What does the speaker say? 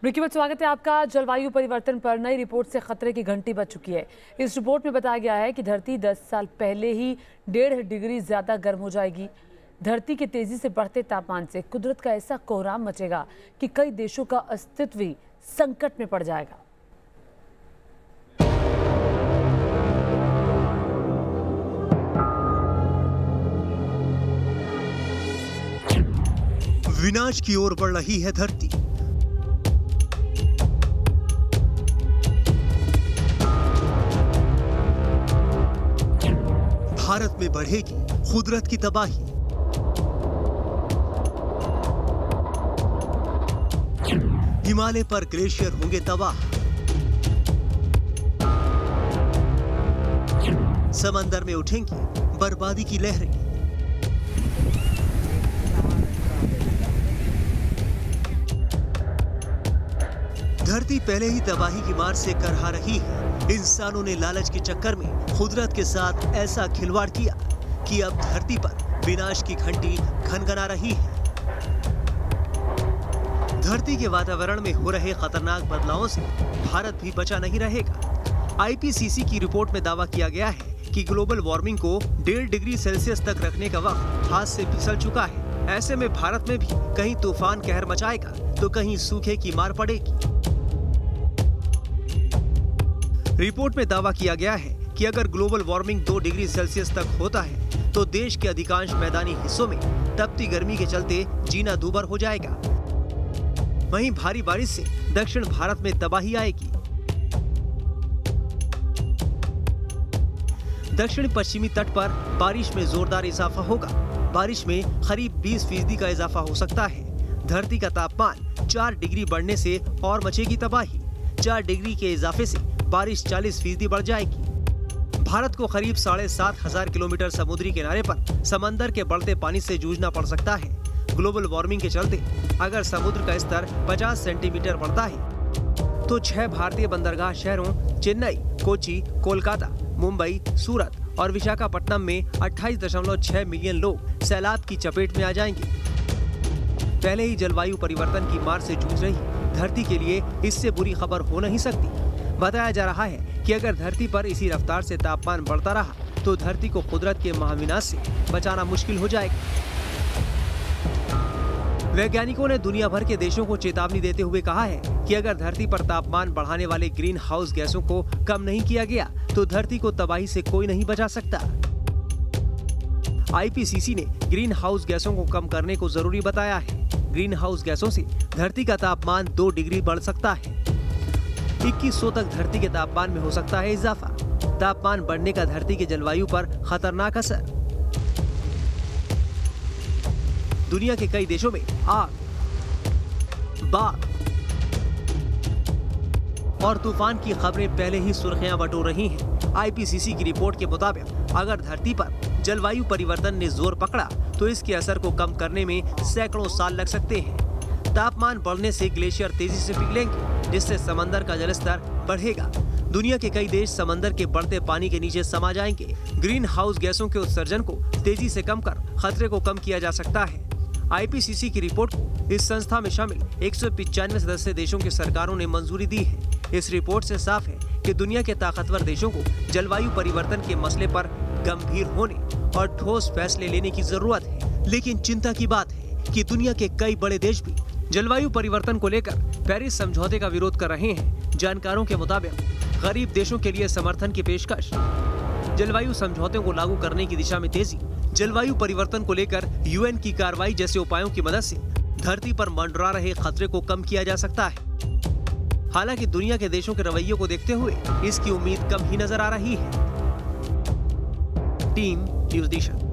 विकीवत स्वागत है आपका। जलवायु परिवर्तन पर नई रिपोर्ट से खतरे की घंटी बज चुकी है। इस रिपोर्ट में बताया गया है कि धरती 10 साल पहले ही 1.5 डिग्री ज्यादा गर्म हो जाएगी। धरती के तेजी से बढ़ते तापमान से कुदरत का ऐसा कोहराम मचेगा कि कई देशों का अस्तित्व ही संकट में पड़ जाएगा। विनाश की ओर बढ़ रही है धरती। भारत में बढ़ेगी कुदरत की तबाही। हिमालय पर ग्लेशियर होंगे तबाह। समंदर में उठेंगी बर्बादी की लहरें। धरती पहले ही तबाही की मार से करहा रही है। इंसानों ने लालच के चक्कर में कुदरत के साथ ऐसा खिलवाड़ किया कि अब धरती पर विनाश की घंटी खनखना रही है। धरती के वातावरण में हो रहे खतरनाक बदलावों से भारत भी बचा नहीं रहेगा। आईपीसीसी की रिपोर्ट में दावा किया गया है कि ग्लोबल वार्मिंग को 1.5 डिग्री सेल्सियस तक रखने का वक्त हाथ से फिसल चुका है। ऐसे में भारत में भी कहीं तूफान कहर मचाएगा तो कहीं सूखे की मार पड़ेगी। रिपोर्ट में दावा किया गया है कि अगर ग्लोबल वार्मिंग 2 डिग्री सेल्सियस तक होता है तो देश के अधिकांश मैदानी हिस्सों में तपती गर्मी के चलते जीना दूभर हो जाएगा। वहीं भारी बारिश से दक्षिण भारत में तबाही आएगी। दक्षिण पश्चिमी तट पर बारिश में जोरदार इजाफा होगा। बारिश में करीब 20% का इजाफा हो सकता है। धरती का तापमान 4 डिग्री बढ़ने से और मचेगी तबाही। 4 डिग्री के इजाफे से बारिश 40% बढ़ जाएगी। भारत को करीब 7,500 किलोमीटर समुद्री किनारे पर समंदर के बढ़ते पानी से जूझना पड़ सकता है। ग्लोबल वार्मिंग के चलते अगर समुद्र का स्तर 50 सेंटीमीटर बढ़ता है तो 6 भारतीय बंदरगाह शहरों चेन्नई, कोची, कोलकाता, मुंबई, सूरत और विशाखापट्टनम में 28.6 मिलियन लोग सैलाब की चपेट में आ जाएंगे। पहले ही जलवायु परिवर्तन की मार से जूझ रही धरती के लिए इससे बुरी खबर हो नहीं सकती। बताया जा रहा है कि अगर धरती पर इसी रफ्तार से तापमान बढ़ता रहा तो धरती को कुदरत के महाविनाश से बचाना मुश्किल हो जाएगा। वैज्ञानिकों ने दुनिया भर के देशों को चेतावनी देते हुए कहा है कि अगर धरती पर तापमान बढ़ाने वाले ग्रीन हाउस गैसों को कम नहीं किया गया तो धरती को तबाही से कोई नहीं बचा सकता। आईपीसीसी ने ग्रीन हाउस गैसों को कम करने को जरूरी बताया है। ग्रीन हाउस गैसों से धरती का तापमान 2 डिग्री बढ़ सकता है। 2100 तक धरती के तापमान में हो सकता है इजाफा। तापमान बढ़ने का धरती के जलवायु पर खतरनाक असर। दुनिया के कई देशों में आग, बाढ़ और तूफान की खबरें पहले ही सुर्खियां बटोर रही हैं। आईपीसीसी की रिपोर्ट के मुताबिक अगर धरती पर जलवायु परिवर्तन ने जोर पकड़ा तो इसके असर को कम करने में सैकड़ों साल लग सकते हैं। तापमान बढ़ने से ग्लेशियर तेजी से पिघलेंगे जिससे समंदर का जलस्तर बढ़ेगा। दुनिया के कई देश समंदर के बढ़ते पानी के नीचे समा जाएंगे। ग्रीन हाउस गैसों के उत्सर्जन को तेजी से कम कर खतरे को कम किया जा सकता है। आईपीसीसी की रिपोर्ट को इस संस्था में शामिल 195 सदस्य देशों की सरकारों ने मंजूरी दी है। इस रिपोर्ट से साफ है कि दुनिया के ताकतवर देशों को जलवायु परिवर्तन के मसले पर गंभीर होने और ठोस फैसले लेने की जरूरत है। लेकिन चिंता की बात है कि दुनिया के कई बड़े देश भी जलवायु परिवर्तन को लेकर पेरिस समझौते का विरोध कर रहे हैं। जानकारों के मुताबिक गरीब देशों के लिए समर्थन की पेशकश, जलवायु समझौतों को लागू करने की दिशा में तेजी, जलवायु परिवर्तन को लेकर यूएन की कार्रवाई जैसे उपायों की मदद से धरती पर मंडरा रहे खतरे को कम किया जा सकता है। हालांकि दुनिया के देशों के रवैयों को देखते हुए इसकी उम्मीद कम ही नजर आ रही है। टीम न्यूज़ दिशा।